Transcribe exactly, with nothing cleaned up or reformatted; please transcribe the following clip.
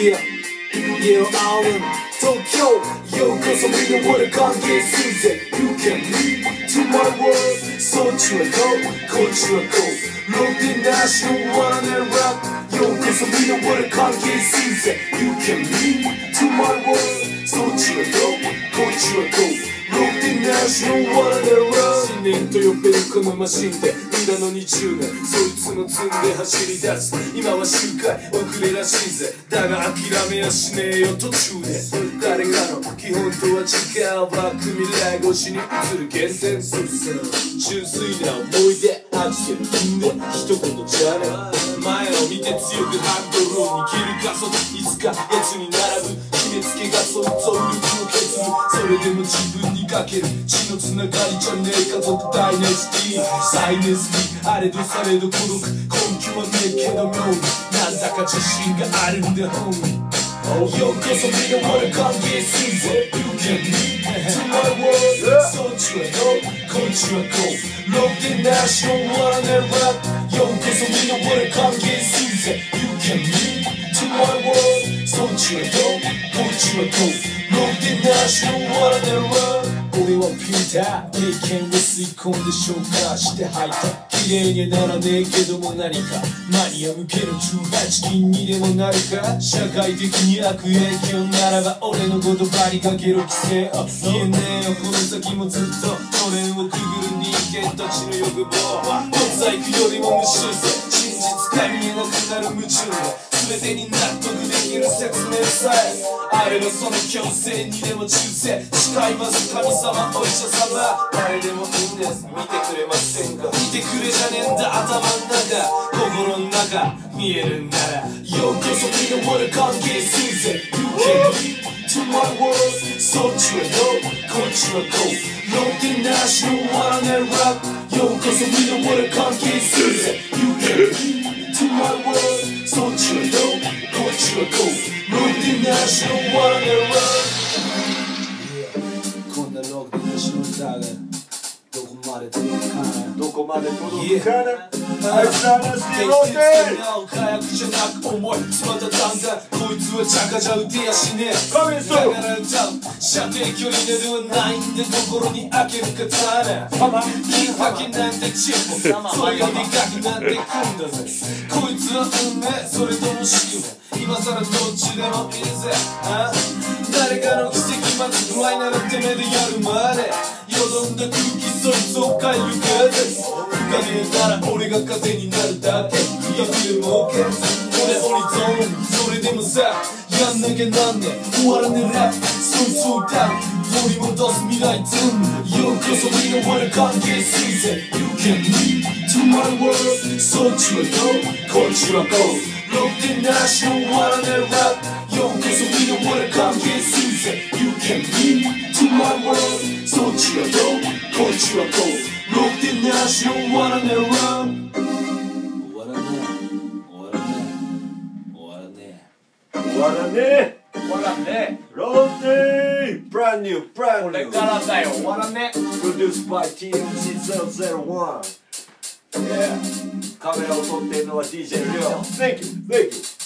Yeah, yeah, Island, Tokyo. Yo, cause I'm in the water, can't get Susan. You can lead to my world. So you a go, coach you a go. Look the national one and rap. Yo, cause I'm in the water, can't get Susan. You can lead to my world. So you a go, coach you a go. Look the national one and rap. 新年と呼べるこのマシンで無駄のにじゅうねんそいつも積んで走り出す今は周回遅れらしいぜだが諦めやしねえよ途中で誰かの基本とは違うバック未来越しに映る原点純粋な思い出アクセル踏んで一言じゃね前を見て強くハンドルを握る加速いつかやつに並ぶ決めつけがそいつを売る気を削るそれでも自分にかける血のつながりじゃねえ家族ダイネスティサイネスティあれどされど孤独根拠はねえけど妙になんだか自信があるんだホームようこそみんな俺関係するぜ You can lead to my world そっちは No こっちは Go Look the national one and rap ようこそみんな俺関係するぜ You can lead to my world そっちは No こっちは Go Look the national one and rap俺はピューター経験を吸い込んで消化して吐いた綺麗にはならねえけども何かマニア向けのじゅうはち金にでもなるか社会的に悪影響ならば俺の言葉にかける規制言えねえよこの先もずっとのれんをくぐる人間たちの欲望モザイクよりも無修正真実が見えなくなる矛盾で全てに納得できる説明さえあればその強制にでも忠誠誓います神様お医者様誰でもいいんです見てくれませんか見てくれじゃねえんだ頭の中心の中見えるならようこそみんな俺関係するぜ You can lead to my world そっちは No こっちは Go Look the national one and rap ようこそみんな俺関係するぜ You can lead to my world そっちは No こっちは Go Look the national one and rap こんなロックの仕事だがどこまで届くかなどこまで届くかなあいつら話してろって火薬じゃなく重いまただんだんこいつはチャカじゃ打てやしねえカメソだから歌う射程距離ではないんで心に開ける刀言い訳なんてチップそれがでかくなってくんだぜこいつは運命それとも宿命今さらどっちでもいいぜあ誰かの奇跡待つぐらいならてめえでやるまでよどんだ空気そいつを変える風不可能なら俺が風になるだけ不可でも OK 俺オリゾンそれでもさやんなきゃなんね終わらねえラップそいつを歌う取り戻す未来全部ようこそみんな俺関係するぜ You can lead to my world そっちは No こっちは Go Look the national one and rap ようこそみんな俺関係するぜ You can lead to my world そっちは No こっちは Go Look the national one and rap 終わらねえ終わらねえ終わらねえ終わらねえ終わらねローテー Brand new, え brand これ new からだよ終わらねえ Produced by ティーエムジーゼロゼロワン Yeah カメラを撮っているのは ディージェー リョウ Thank you, thank you